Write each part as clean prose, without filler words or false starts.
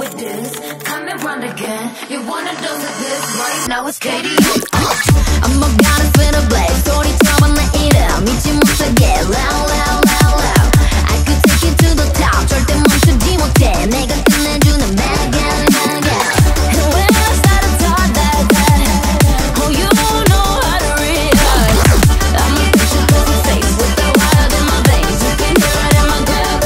with this, come and run again. You wanna do with this, right now it's Katie. I'm a goddess with a blaze. 소리 들어봐 내 이름 믿지 못하게 loud loud loud loud. I could take you to the top. 절대 멈추지 못해. 내가 끝내주는 Megan Megan. And when I start to talk like that, oh you know how to react. I'm a picture perfect face with the wild in my veins. You can hear it in my gut.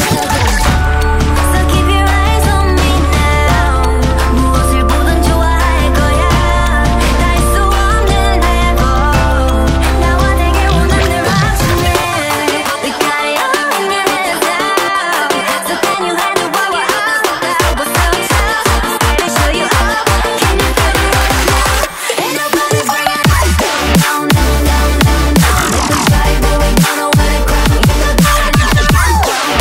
So keep your eyes on me now. 무엇을 보든 좋아할 거야. 다 할 수 없는 대로 나와 되게 원하는 option. We got it all in your hands now. So can you handle what we're all about? What's so tough? I'm scared to show you up. Can you feel it right now? Ain't nobody bringing us down, down, down, down, down, down. We can fight, but we don't know where to cry. You know that it's not the fun.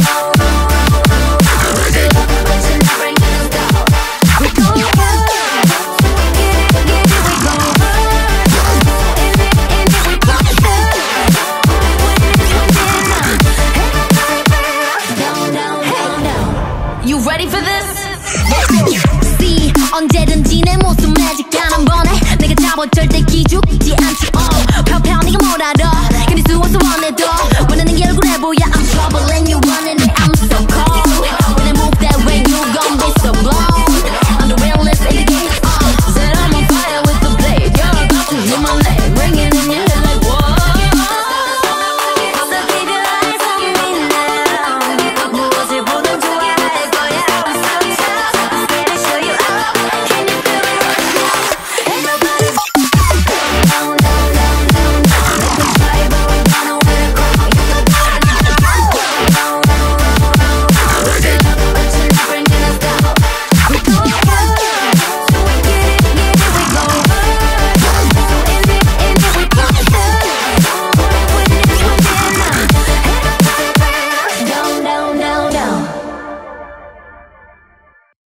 We do love it, but you're not bringing us down. We go hard, get it, we go hard. In it, we pop it up. When it is, when it's not. Ain't nobody bringing us down, down, down, down. You ready for this? See, 언제든지 내 모습 매직하는 번에 내가 잡아 절대 기죽지 않지. 평평 네가 뭘 알아. 견딜 수 없어 원해도 원하는 게 얼굴에 보여. I'm trouble and you wanna know.